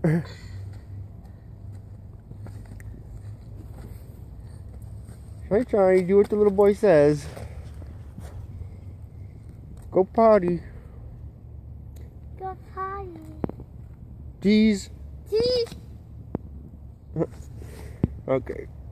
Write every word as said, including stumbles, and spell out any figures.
Hi, Johnny. Do what the little boy says. Go potty. Go potty. Tease. Tease. Okay.